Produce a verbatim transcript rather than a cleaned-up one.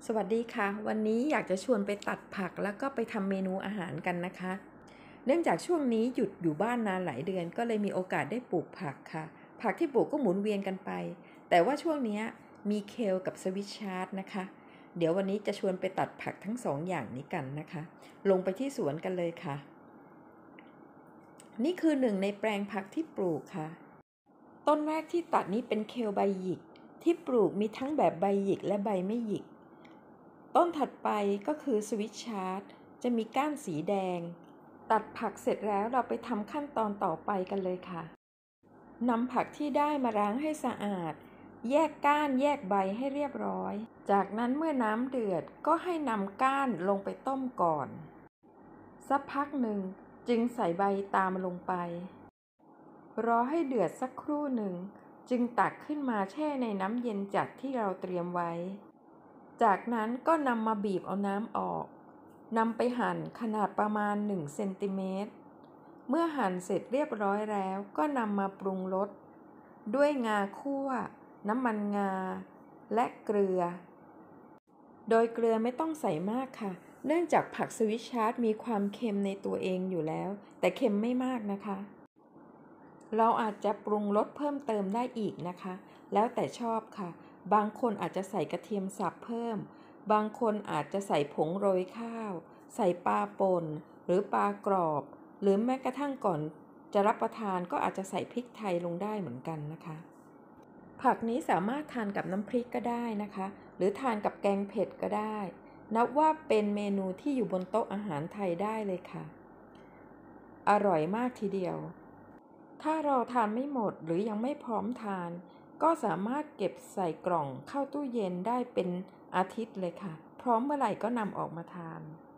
สวัสดีค่ะวันนี้อยากจะชวนไปตัดผักแล้วก็ไปทำเมนูอาหารกันนะคะเนื่องจากช่วงนี้หยุดอยู่บ้านนานหลายเดือนก็เลยมีโอกาสได้ปลูกผักค่ะผักที่ปลูกก็หมุนเวียนกันไปแต่ว่าช่วงนี้มีเคลกับสวิตช์ชาร์ดนะคะเดี๋ยววันนี้จะชวนไปตัดผักทั้งสองอย่างนี้กันนะคะลงไปที่สวนกันเลยค่ะนี่คือหนึ่งในแปลงผักที่ปลูกค่ะต้นแรกที่ตัดนี้เป็นเคลใบหยิกที่ปลูกมีทั้งแบบใบหยิกและใบไม่หยิกต้นถัดไปก็คือสวิตชาร์ดจะมีก้านสีแดงตัดผักเสร็จแล้วเราไปทำขั้นตอนต่อไปกันเลยค่ะนำผักที่ได้มาล้างให้สะอาดแยกก้านแยกใบให้เรียบร้อยจากนั้นเมื่อน้ำเดือดก็ให้นำก้านลงไปต้มก่อนสักพักหนึ่งจึงใส่ใบตามลงไปรอให้เดือดสักครู่หนึ่งจึงตักขึ้นมาแช่ในน้ำเย็นจัดที่เราเตรียมไว้จากนั้นก็นำมาบีบเอาน้ำออกนำไปหั่นขนาดประมาณหนึ่งเซนติเมตรเมื่อหั่นเสร็จเรียบร้อยแล้วก็นำมาปรุงรสด้วยงาคั่วน้ำมันงาและเกลือโดยเกลือไม่ต้องใส่มากค่ะเนื่องจากผักสวิตชาร์ดมีความเค็มในตัวเองอยู่แล้วแต่เค็มไม่มากนะคะเราอาจจะปรุงรสเพิ่มเติมได้อีกนะคะแล้วแต่ชอบค่ะบางคนอาจจะใส่กระเทียมสับเพิ่มบางคนอาจจะใส่ผงโรยข้าวใส่ปลาป่นหรือปลากรอบหรือแม้กระทั่งก่อนจะรับประทานก็อาจจะใส่พริกไทยลงได้เหมือนกันนะคะผักนี้สามารถทานกับน้ำพริกก็ได้นะคะหรือทานกับแกงเผ็ดก็ได้นับว่าเป็นเมนูที่อยู่บนโต๊ะอาหารไทยได้เลยค่ะอร่อยมากทีเดียวถ้าเราทานไม่หมดหรือยังไม่พร้อมทานก็สามารถเก็บใส่กล่องเข้าตู้เย็นได้เป็นอาทิตย์เลยค่ะพร้อมเมื่อไหร่ก็นำออกมาทาน